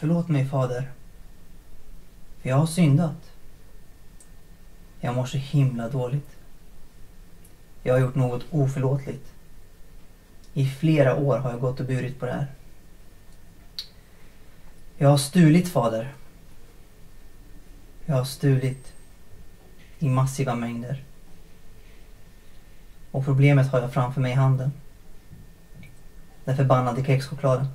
Förlåt mig, fader. För jag har syndat. Jag mår så himla dåligt. Jag har gjort något oförlåtligt. I flera år har jag gått och burit på det här. Jag har stulit, fader. Jag har stulit i massiva mängder. Och problemet har jag framför mig i handen. Den förbannade kexchokladen.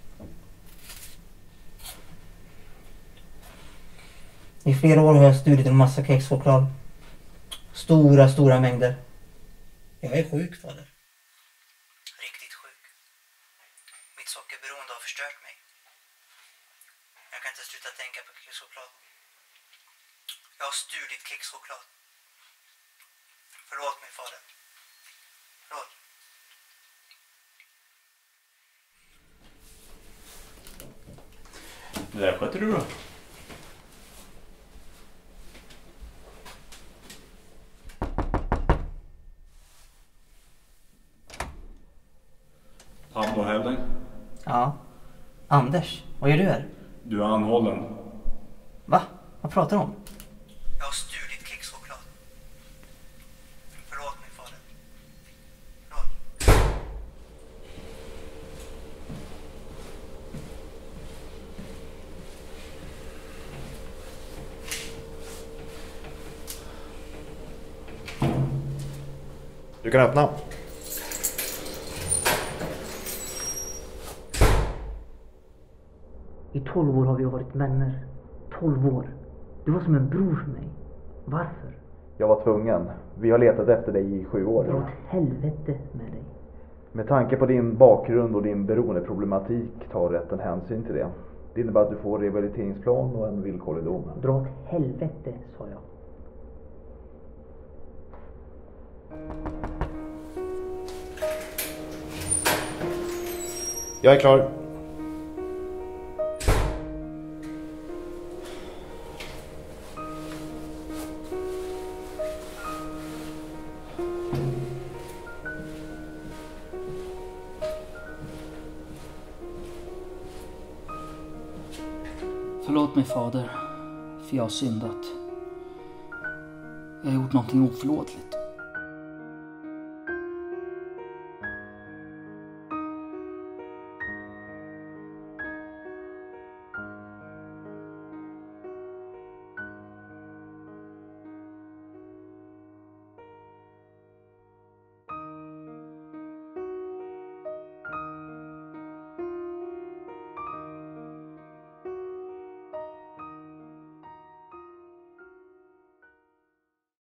I flera år har jag stulit en massa kexchoklad. Stora mängder. Jag är sjuk, fader. Riktigt sjuk. Mitt sockerberoende har förstört mig. Jag kan inte sluta tänka på kexchoklad. Jag har stulit kexchoklad. Förlåt mig, fader. Förlåt. Det där sköter du bra. Anhållen. Ja. Anders, vad gör du här? Du är anhållen. Va? Vad pratar du om? Jag har stulit kexchoklad. Förlåt mig, fader. Förlåt. Du kan öppna. I 12 år har vi varit vänner. 12 år. Du var som en bror för mig. Varför? Jag var tvungen. Vi har letat efter dig i 7 år. Dra åt helvete med dig. Med tanke på din bakgrund och din beroendeproblematik tar rätten hänsyn till det. Det innebär att du får rehabiliteringsplan och en villkorlig dom. Dra åt helvete, sa jag. Jag är klar. Förlåt mig, fader, för jag har syndat. Jag har gjort någonting oförlåtligt.